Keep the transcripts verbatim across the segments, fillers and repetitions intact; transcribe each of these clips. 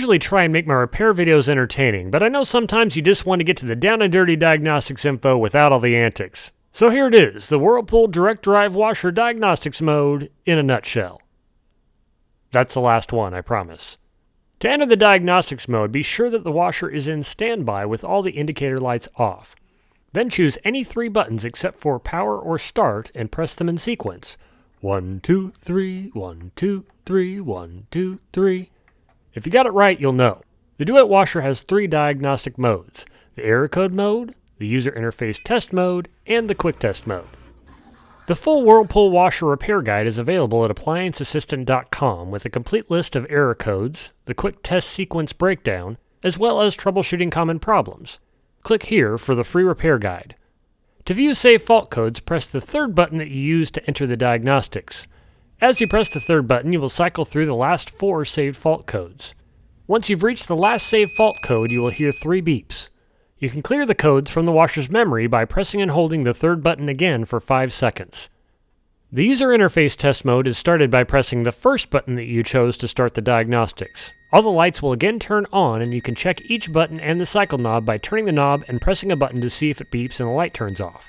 usually try and make my repair videos entertaining, but I know sometimes you just want to get to the down and dirty diagnostics info without all the antics. So here it is, the Whirlpool Direct Drive Washer Diagnostics Mode in a nutshell. That's the last one, I promise. To enter the Diagnostics Mode, be sure that the washer is in standby with all the indicator lights off. Then choose any three buttons except for Power or Start and press them in sequence. One, two, three, one, two, three, one, two, three. If you got it right, you'll know. The Duet washer has three diagnostic modes: the error code mode, the user interface test mode, and the quick test mode. The full Whirlpool washer repair guide is available at appliance assistant dot com with a complete list of error codes, the quick test sequence breakdown, as well as troubleshooting common problems. Click here for the free repair guide. To view save fault codes, press the third button that you used to enter the diagnostics. As you press the third button, you will cycle through the last four saved fault codes. Once you've reached the last saved fault code, you will hear three beeps. You can clear the codes from the washer's memory by pressing and holding the third button again for five seconds. The user interface test mode is started by pressing the first button that you chose to start the diagnostics. All the lights will again turn on, and you can check each button and the cycle knob by turning the knob and pressing a button to see if it beeps and the light turns off.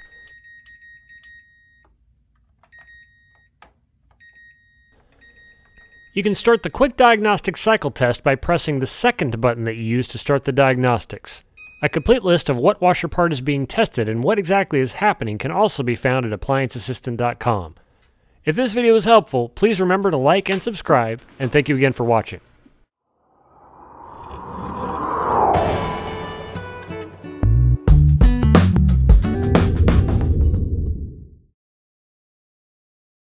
You can start the quick diagnostic cycle test by pressing the second button that you used to start the diagnostics. A complete list of what washer part is being tested and what exactly is happening can also be found at appliance assistant dot com. If this video was helpful, please remember to like and subscribe, and thank you again for watching.